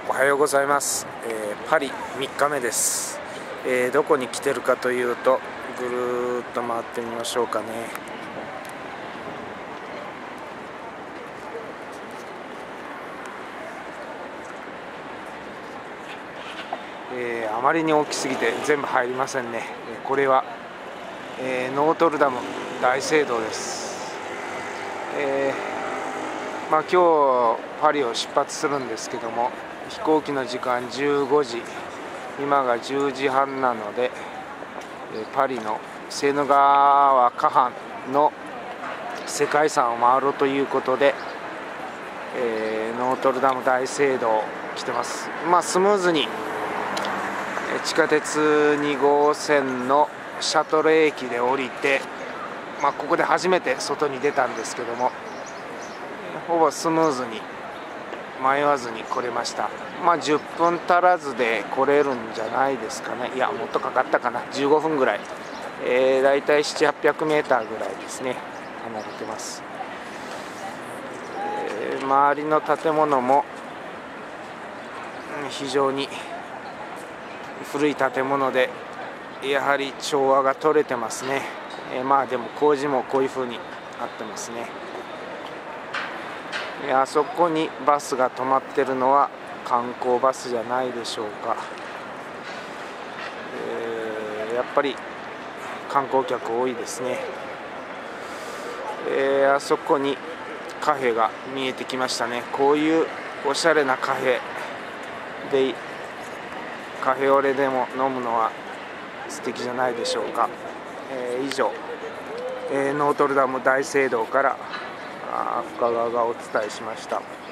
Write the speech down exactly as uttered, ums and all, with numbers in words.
おはようございます、えー、パリみっかめです、えー、どこに来てるかというとぐるーっと回ってみましょうかね。えー、あまりに大きすぎて全部入りませんね。これは、えー、ノートルダム大聖堂です。えーまあ、今日パリを出発するんですけども、飛行機の時間じゅうごじ、今がじゅうじはんなので、パリのセーヌ川河畔の世界遺産を回ろうということで、えー、ノートルダム大聖堂来てます。まあスムーズに地下鉄にごうせんのシャトル駅で降りて、まあ、ここで初めて外に出たんですけども、ほぼスムーズに迷わずに来れました。まあじゅっぷん足らずで来れるんじゃないですかね。いやもっとかかったかな、じゅうごふんぐらい、えー、だいたいななひゃく、はっぴゃくメーターぐらいですね、離れてます。えー、周りの建物も非常に古い建物で、やはり調和が取れてますね。えー、まあでも工事もこういう風になってますね。あそこにバスが止まってるのは観光バスじゃないでしょうか。えー、やっぱり観光客多いですね。えー、あそこにカフェが見えてきましたね。こういうおしゃれなカフェでカフェオレでも飲むのは素敵じゃないでしょうか。えー、以上、えー、ノートルダム大聖堂から深川がお伝えしました。